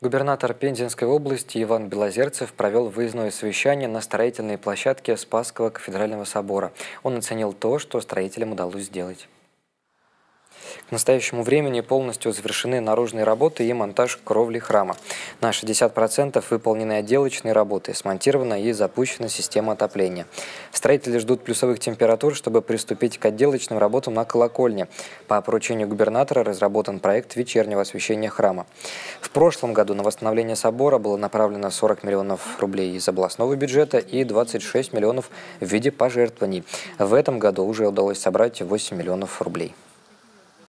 Губернатор Пензенской области Иван Белозерцев провел выездное совещание на строительной площадке Спасского кафедрального собора. Он оценил то, что строителям удалось сделать. К настоящему времени полностью завершены наружные работы и монтаж кровли храма. На 60% выполнены отделочные работы, смонтирована и запущена система отопления. Строители ждут плюсовых температур, чтобы приступить к отделочным работам на колокольне. По поручению губернатора разработан проект вечернего освещения храма. В прошлом году на восстановление собора было направлено 40 миллионов рублей из областного бюджета и 26 миллионов в виде пожертвований. В этом году уже удалось собрать 8 миллионов рублей.